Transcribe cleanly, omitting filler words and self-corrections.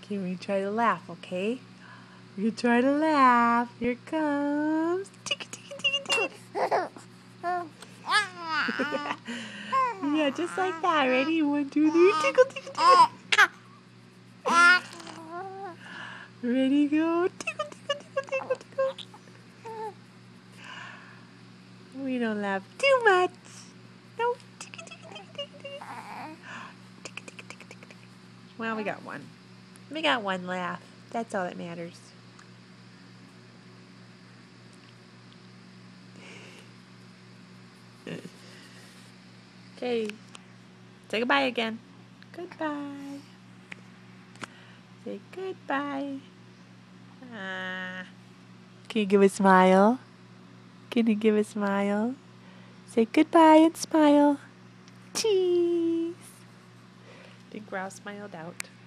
Okay, we try to laugh, okay? You try to laugh. Here it comes. Tiki, tiki, tiki, tiki. Yeah, just like that. Ready? 1, 2, 3. Tickle, tickle, tickle. Ready, go. Tickle, tickle, tickle, tickle, tickle. We don't laugh too much. No. Tiki, tiki, tiki, tiki, tiki. Tiki, tiki, tiki, tiki, tiki. Well, we got one. We got one laugh. That's all that matters. Okay. Say goodbye again. Goodbye. Say goodbye. Can you give a smile? Can you give a smile? Say goodbye and smile. Cheese. I think Grouse smiled out.